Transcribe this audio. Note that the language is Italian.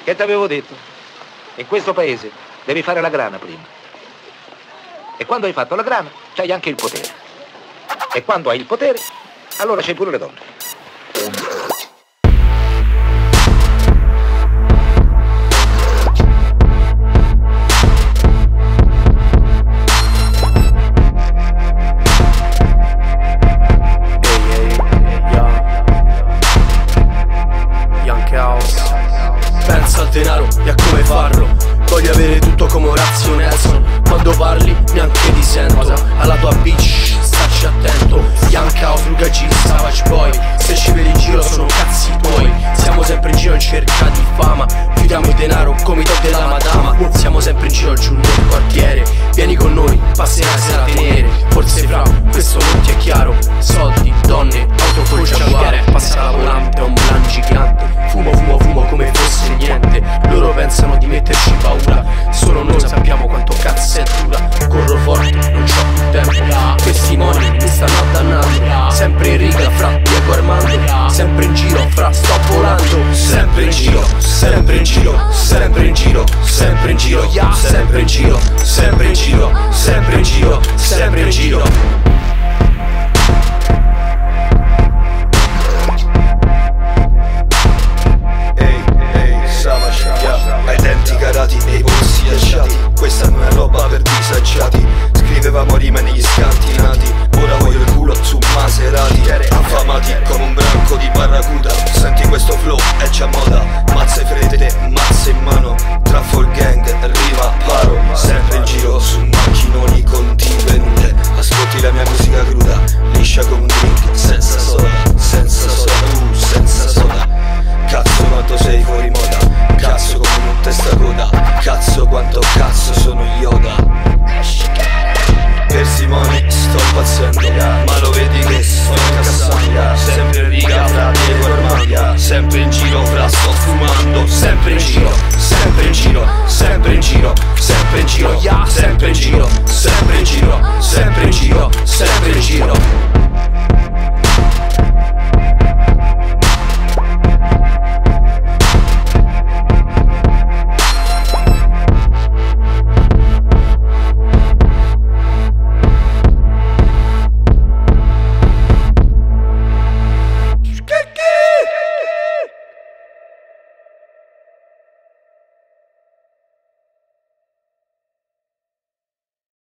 Che ti avevo detto? In questo paese devi fare la grana prima. E quando hai fatto la grana, c'hai anche il potere. E quando hai il potere, allora c'hai pure le donne. Pensa al denaro e a come farlo. Voglio avere tutto come Orazio Nelson. Quando parli neanche ti sento. Alla tua bitch stacci attento. Yankao, Fruga G, Savage Boy. Se ci vedi in giro sono cazzi tuoi. Siamo sempre in giro in cerca di fama. Chiudiamo il denaro come i top della madama. Siamo sempre in giro giù nel quartiere. Vieni con noi, passerai sera a tenere. Forse fra, questo non ti è chiaro. Soldi, donne, auto col giaguaro. Passa la volante, un blan gigante. Fumo, fumo, fumo come fosse niente. Loro pensano di metterci paura. Solo noi sappiamo quanto cazzo è dura. Corro forte, non c'ho più tempo. Questi moni mi stanno addannando. Sempre in riga fra Diego Armando. Sempre in giro fra sto volando. Sempre in giro, sempre in giro, sempre in giro, sempre in giro, yeah. Sempre in giro, sempre in giro, sempre in giro, sempre in giro. Ai denti carati e i polsi lasciati. Questa non è roba per disagiati. Scrivevamo rime negli scantinati. Ora voglio il culo su Maserati. Affamati come un branco di barracuda. Senti questo flow, è già moda. Mazze fredde, mazze in mano. Truffle gang, riva, paro. Sempre in giro su macchinoni contenute. Ascolti la mia musica cruda, liscia come un drink. Senza soda, senza soda, senza soda. Cazzo quanto sei fuori moda. Cazzo come un testacoda. Cazzo quanto cazzo sono Yoda. Per Simoni sto impazzendo, ma lo vedi che sto incassando. Sempre